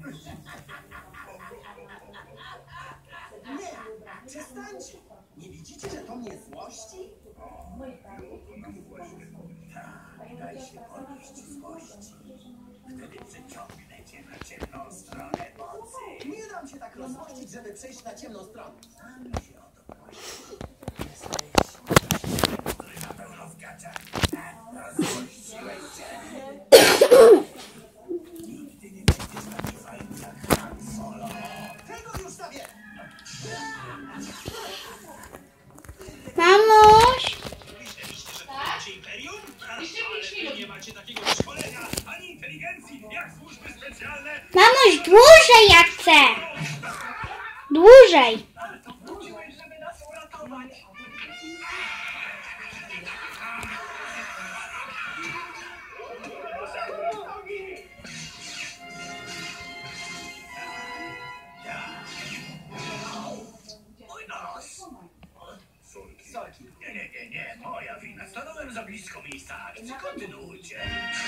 Nie, przestańcie. Nie widzicie, że to mnie złości? Tak, daj się podnieść złości. Wtedy przyciągnę cię na ciemną stronę mocy. Nie dam się tak rozłościć, żeby przejść na ciemną stronę. Sam się o to prosi. Jesteś, który na pełno w gaciach. Rozłościłeś się. Nigdy nie będziesz taki fajny jak Han Solo. Tego już sobie! Mamuś! Myśleliście, że macie imperium? Ale wy nie macie takiego szkolenia ani inteligencji jak służby specjalne. Mamuś, dłużej ja chcę! Dłużej! Wróciłeś, żeby nas uratować. Mój nos. Sorki. Nie, moja wina. Stanąłem za blisko miejsca akcji. Kontynuujcie.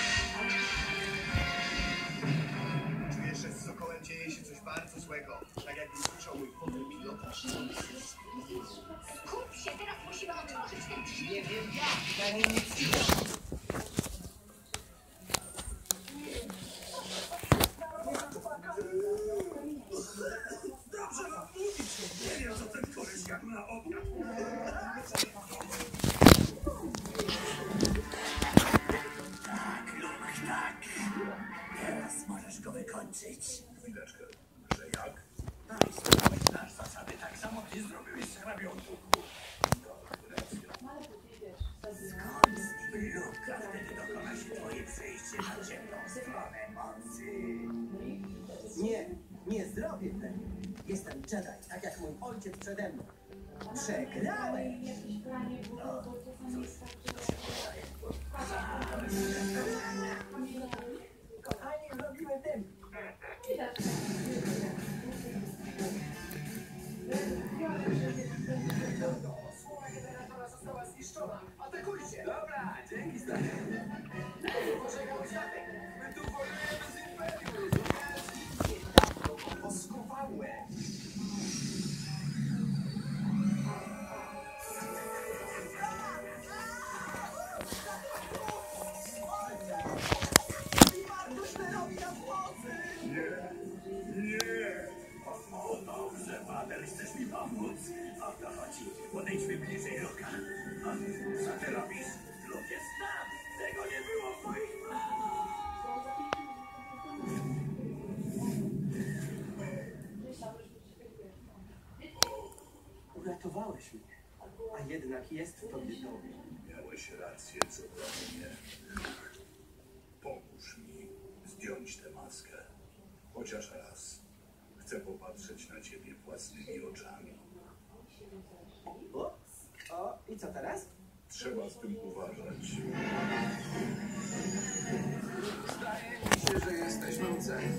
Czuję, że z Sokołem dzieje się coś bardzo złego. Tak jakbym słyszał mój fotel pilota. Skup się, teraz musimy otworzyć ten drzwi. Nie wiem jak, na niej nic nie. Dobrze wam mówić. Nie wiem, co ten koleś jadł na obiad. Tak, Luke, tak. Teraz możesz go wykończyć. Chwileczkę, że jak? Znałeś nasz zasady tak samo, jak zrobiłeś z hrabią. Skąd z nim Luke, a wtedy dokona się twoje przejście na ciemną stronę mocy. Nie zrobię tego. Jestem Jedi, tak jak mój ojciec przede mną. Przegrałeś! Kochani, robimy tym. Słowa generatora została zniszczona. Atakujcie! Dobra, dzięki stary. Poczekał statek. My tu wojujemy z Imperium, rozumiesz? Poskowałem. Nie! O, dobrze, Paweł, chcesz mi pomóc? O to chodzi. Podejdźmy bliżej Luka. Co ty robisz? Luk jest tam! Tego nie było w moich planach! Uratowałeś mnie, a jednak jest w tobie dobry. Miałeś rację co do mnie. Pomóż mi zdjąć tę maskę. Chociaż raz. Chcę popatrzeć na ciebie własnymi oczami. O, i co teraz? Trzeba z tym uważać. Zdaje mi się, że jesteśmy u celu.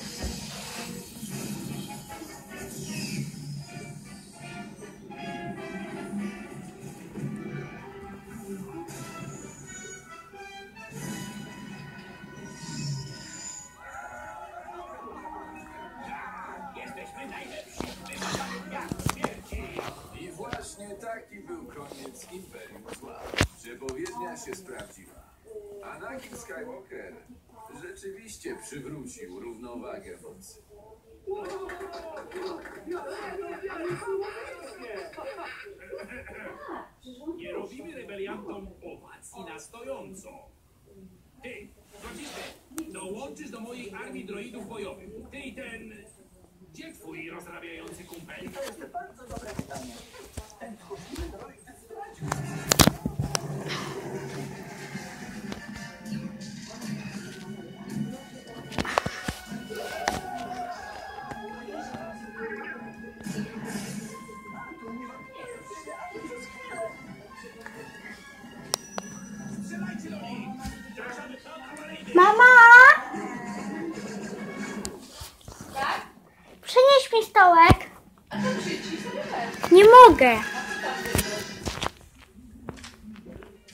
Jesteśmy najlepsi w wymaganiu dnia śmierci. I właśnie taki był koniec Imperium Zła. Przepowiednia się sprawdziła. Anakin Skywalker rzeczywiście przywrócił równowagę mocy. Nie robimy rebeliantom owacji na stojąco. Ty, Złocisty, dołączysz do mojej armii droidów bojowych. Ty i ten... Gdzie twój rozrabiający kumpel? To jest bardzo dobre pytanie. Ten tchórzliwy droid zdradził. Strzelajcie do nich! Wdrażamy plan awaryjny! Mama! Tak? Przynieś mi stołek. A to przyjdź sobie też. Nie mogę.